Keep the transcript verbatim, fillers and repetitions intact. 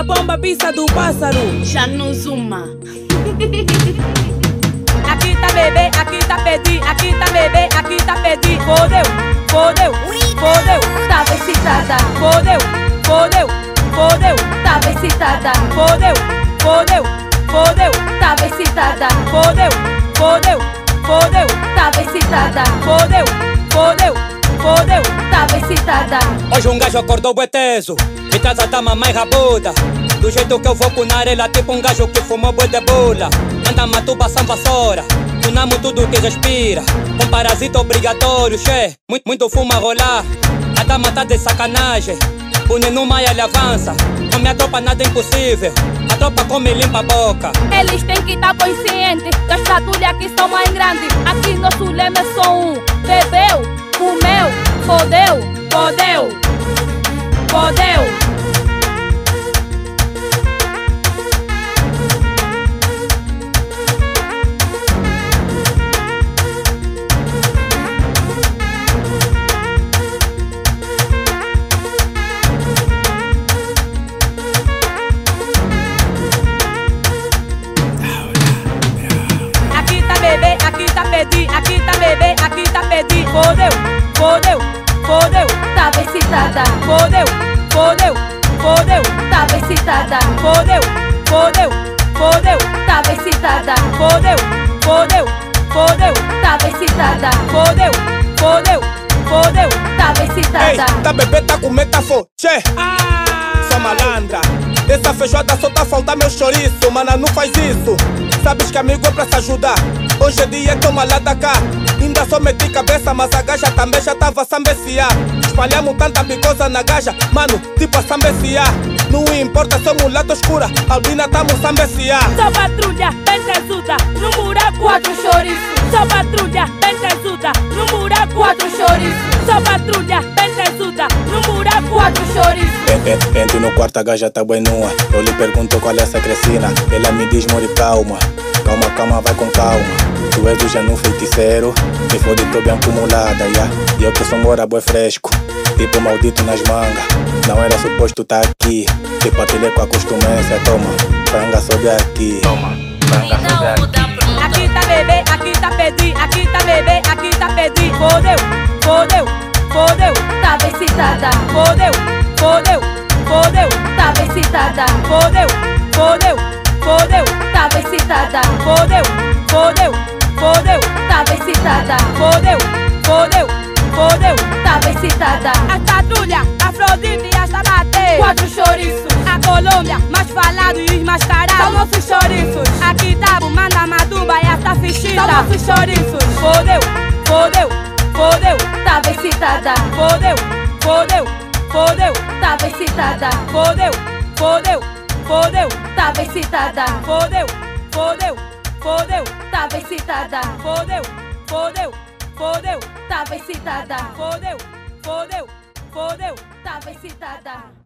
a bomba pisa do pássaro. Já não zuma. Aqui tá bebê, aqui tá pedi, aqui tá bebê, aqui tá pedi. Fodeu, fodeu, fodeu, tava excitada. Fodeu, fodeu, fodeu, tava excitada. Fodeu, fodeu, fodeu, tava excitada. Fodeu, fodeu, fodeu, tava excitada. Fodeu, fodeu, fodeu, tava excitada. Hoje um gajo acordou bué teso, me traz a dama mais rabuda. Do jeito que eu vou punar ela, tipo um gajo que fumou bué de bula. Anda matuba sem vassoura, tunamos tudo que respira. Com parasita obrigatório, che, muito, muito fuma rolar. A dama tá de sacanagem, pune no maia ele avança. Com minha tropa nada é impossível, a tropa come e limpa a boca. Eles têm que estar conscientes que as fatulhas aqui são mais grandes. Aqui nosso lema é só um: bebeu, comeu, fodeu, fodeu, fodeu. Aqui tá pedi, aqui tá bebê, aqui tá pedi. Fodeu, fodeu, fodeu, tava excitada. Fodeu, fodeu, fodeu, tava excitada. Fodeu, fodeu, fodeu, tava excitada. Fodeu, fodeu, fodeu, tava excitada. Fodeu, fodeu, fodeu, tava excitada. Ei, tá bebê, tá com metafo, che, só malandra. Essa feijoada só tá faltando meu chouriço, mana, não faz isso. Sabes que amigo é pra se ajudar. Hoje é dia, toma lá da cá. Ainda só meti cabeça, mas a gaja também já tava a sambeciar. Espalhamos tanta bicosa na gaja, mano, tipo a sambeciar. Não importa se é mulata escura, albina tamo sambeciar. Só patrulha, bem tesuda, no buraco quatro chouriços. Só patrulha, bem tesuda, no buraco quatro chouriços. Só patrulha, bem tesuda, no buraco quatro chouriços. Entro no quarto, a gaja tá bem nua. Eu lhe pergunto qual é essa crescina. Ela me diz, mori, calma. Calma, calma, vai com calma. Tu és o Janu feiticeiro, me fode, tô bem acumulada, yeah. E eu que sou mora boi fresco, tipo maldito nas mangas. Não era suposto tá aqui, tipo ateliê com a costumência. Toma, franga sobe aqui. Toma, franga sobe aqui. Aqui tá bebê, aqui tá pedi, aqui tá bebê, aqui tá pedi. Fodeu, fodeu, fodeu, tava excitada. Fodeu, fodeu, fodeu, tava excitada. Fodeu, fodeu, fodeu, tava excitada. Fodeu, fodeu, fodeu, tava excitada. Fodeu, fodeu, fodeu, tava excitada. A patrulha, Afrodite e a Sabate, quatro chouriços. A Colômbia, mais falado e os mascarados, são nossos chouriços. Aqui Tabo, manda Maduba e essa fichita, são nossos chouriços. Fodeu, fodeu, fodeu, tava excitada. Fodeu, fodeu, fodeu, tava excitada. Fodeu, fodeu, fodeu, tava excitada. Fodeu, fodeu, fodeu, tava excitada. Fodeu, fodeu, fodeu, tava excitada. Fodeu, fodeu, fodeu, tava excitada.